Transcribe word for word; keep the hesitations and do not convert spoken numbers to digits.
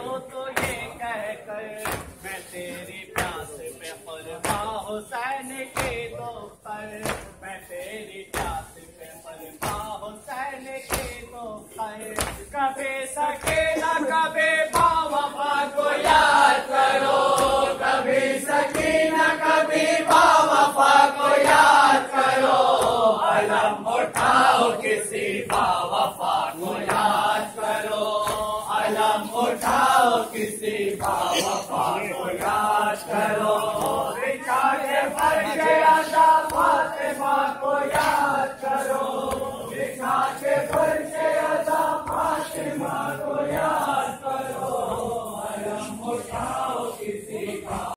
کرو تو یہ کہہ کر میں تیری پیاس پہ قربا حسین کے دو پر میں تیری پیاس پہ قربا حسین کے دو پر کبھی سکینہ کبھی با وفا کو یاد کرو کبھی سکینہ کبھی با وفا کو یاد کرو علم اٹھاؤ کسی با وفا کو یاد کرو علم اٹھاؤ کسی با وفا کو یاد کرو